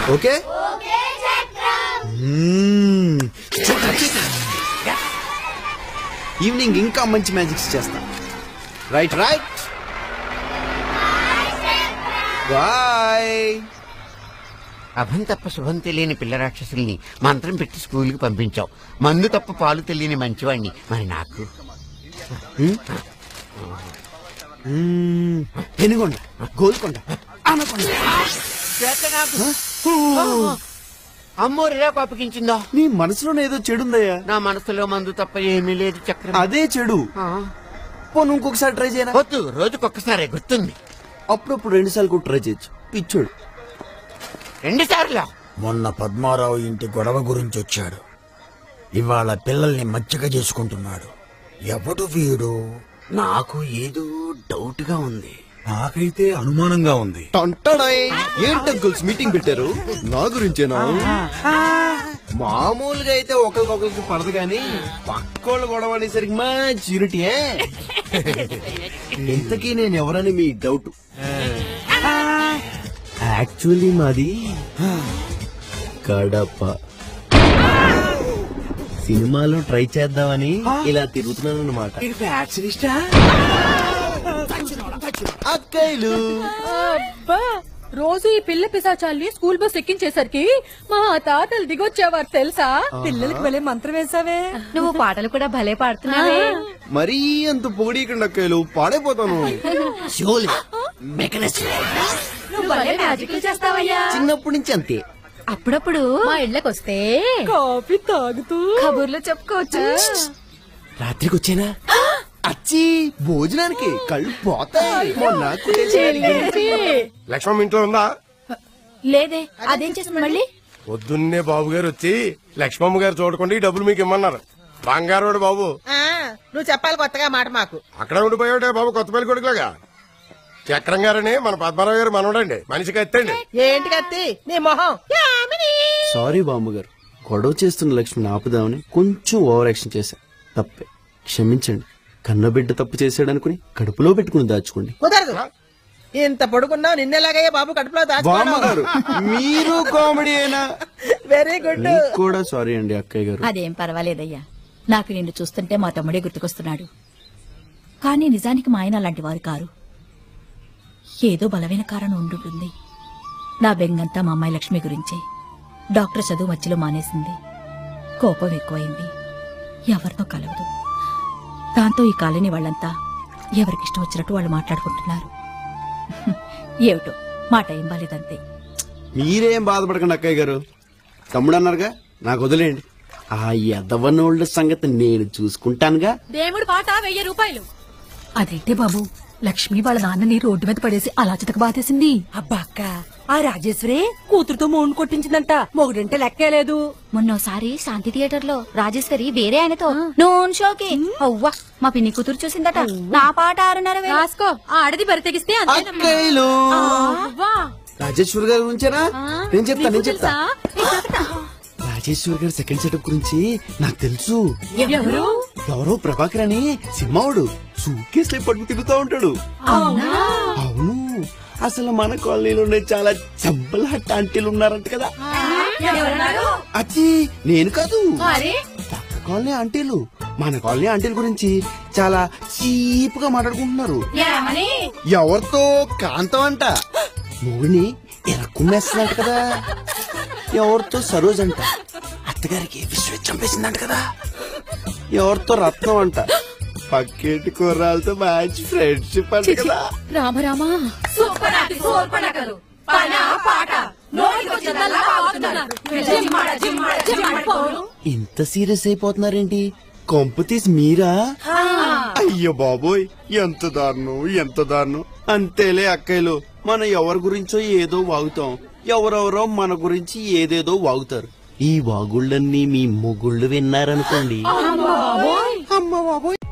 Okay evening ఇంకా మంచి magics చేస్తా. Right right bye. అభం తప్ప శుభం తెలియని పిల్ల రాక్షసుల్ని మంత్రం పెట్టి స్కూల్కి పంపించావు. మందు తప్ప పాలు తెలియని మంచివాణ్ణి మరి నాకు. పెనుగొండ, గోల్కొండ, అనకొండ. అమ్మోరిలా కోపగించిందో? నీ మనసులోనే ఏదో చెడుందయ్యా. నా మనసులో మందు తప్ప ఏమీ లేదు చక్రం. అదే చెడు. పోను ఇంకొకసారి ట్రై చేయరా? వద్దు, రోజుకొక్కసారి గుర్తుంది. అప్పుడప్పుడు 2 సార్లు కూడా ట్రై చేయొచ్చు. పిచ్చోడు. 2 సార్లు. మొన్న పద్మారావు ఇంటి గొడవ గురించి వచ్చాడు. ఇవాళ పిల్లల్ని మచ్చిక చేసుకుంటున్నాడు. ఎవడు వీడు? నాకు ఏదో డౌట్ గా ఉంది. నాకైతే అనుమానంగా ఉంది. ఏంటి అంకుల్స్ మీటింగ్ పెట్టారు? నా గురించేనా? మామూలుగా అయితే ఒకరికొకరికి పడదు కానీ పక్కోళ్ళు గొడవ అనేసరికి మంచి యూనిటీ. ఇంతకీ నేను ఎవరని మీ డౌట్? యాక్చువల్లీ మాది కడప. సినిమాలో ట్రై చేద్దామని ఇలా తిరుగుతున్నాను అన్నమాట. అక్కయ్యలు రోజు ఈ పిల్ల పిశాచాల్ని స్కూల్ బస్ ఎక్కించేసరికి మా తాతలు దిగొచ్చేవారు తెలుసా. పిల్లలకి భలే మంత్రం వేసావే. నువ్వు పాటలు కూడా భలే పాడుతున్నావే. మరీ అంత పొగిడీకండి అక్కయ్యలు, పాడైపోతాను. నువ్వు భలే మ్యాజిక్లు చేస్తావయ్యా. చిన్నప్పటి నుంచి అంతే. అప్పుడప్పుడు మా ఇళ్ళకి వస్తే కాఫీ తాగుతూ కబుర్లు చెప్పుకోవచ్చు. రాత్రికి వచ్చేనా అచ్చి భోజనానికి కళ్ళు పోతాయి. లక్ష్మమ్మ ఇంట్లో ఉందా? లేదే. అదేం చేస్తుంది మళ్ళీ? పొద్దున్నే బాబు గారు వచ్చి లక్ష్మమ్మ గారు చూడకుండా ఈ డబ్బులు మీకు ఇమ్మన్నారు. బంగారోడు బాబు. నువ్వు చెప్పాలి కొత్తగా మాట మాకు. అక్కడ ఉండిపోయాడే బాబు, కొత్త పెళ్లి కొడుకులాగా. చక్రం గారని మన పద్మారావు గారు మనోడండి, మనిషికి ఎత్తండి. ఏంటి కత్తి నీ మొహం? సారీ బామ్మగారు, గొడవ చేస్తున్న లక్ష్మిని ఆపుదామని కొంచెం ఓవర్ యాక్షన్ చేశా. తప్పే, క్షమించండి. కన్నబిడ్డ తప్పు చేశాడనుకుని కడుపులో పెట్టుకుని దాచుకోండి. కుదరదు. ఇంత పొడుకున్నావు, నిన్నెలాగయ్యా బాబు కడుపులో బామ్మగారు మీరు కామెడీ అయినా. Very good. కూడా సారీ అండి అక్కయ్య గారు. అదేం పర్వాలేదయ్యా. నాకు నిన్ను చూస్తుంటే మా తమ్ముడే గుర్తుకొస్తున్నాడు. కానీ నిజానికి మా ఆయన అలాంటి వారు కారు. ఏదో బలమైన కారణం ఉండుంటుంది. నా బెంగంతా మా అమ్మాయి లక్ష్మి గురించే. డాక్టర్ చదువు మధ్యలో మానేసింది. కోపం ఎక్కువైంది. ఎవరితో కలవదు. దాంతో ఈ కాలనీ వాళ్ళంతా ఎవరికిష్టం వచ్చినట్టు వాళ్ళు మాట్లాడుకుంటున్నారు. ఏమిటో మా టైం బాలేదంతే. మీరేం బాధపడకండి అక్కయ్య గారు. తమ్ముడు అన్నారుగా, నాకు వదిలేండి. ఆ ఎదవనోళ్ళ సంగతి నేను చూసుకుంటానుగా. దేవుడు పాట 1000 రూపాయలు. అదేంటే బాబు, లక్ష్మి వాళ్ళ నాన్నని రోడ్డు మీద పడేసి అలా చితక బాధేసింది. అబ్బా అక్క, ఆ రాజేశ్వరే కూతురుతో మౌన్ కొట్టించిందంట. మొగుడంటే లెక్కేలేదు. మొన్నోసారి శాంతి థియేటర్ లో రాజేశ్వరి వేరే ఆయనతో నోన్ షోకి అవ్వా మా పిన్ని కూతురు చూసిందట. నా పాట 6:30 రాసుకో. ఆడది బరి తెగిస్తే అక్కయ్యలు. రాజేశ్వరి గారి గురించేనా? నేను చెప్తా. రాజేశ్వరి గారి సెకండ్ సెటప్ గురించి నాకు తెలుసు. ఎవరో ప్రభాకర్ అని సినిమావుడు సూట్కేసులే పట్టుకు తిరుగుతూ ఉంటాడు. అవును, అసలు మన కాలనీలోనే చాలా చంపల హట్ట ఆంటీలు ఉన్నారంట కదా. అచ్చి నేను కాదు, పక్క కాలనీ ఆంటీలు మన కాలనీ ఆంటీల గురించి చాలా చీప్ గా మాట్లాడుకుంటున్నారు. ఎవరితో? కాంతం అంట. మొగుడిని ఎరక్కుమ్మేస్తుందంట కదా. ఎవరితో? సరోజ్ అంట. అత్తగారికి విశ్వ చంపేసిందంట కదా. ఎవరితో? రత్నం అంట. పక్కేటి కుర్రాలతో మంచి ఫ్రెండ్షిప్ అంట కదా. రామరామా, ఇంత సీరియస్ అయిపోతున్నారేంటి? కొంపు తీసి మీరా? అయ్యో బాబోయ్, ఎంత దారుణం. అంతేలే అక్కయ్యలు, మనం ఎవరి గురించో ఏదో వాగుతాం, ఎవరెవరో మన గురించి ఏదేదో వాగుతారు. ఈ వాగుళ్ళన్నీ మీ మొగుళ్ళు విన్నారనుకోండి, అమ్మ బాబోయ్.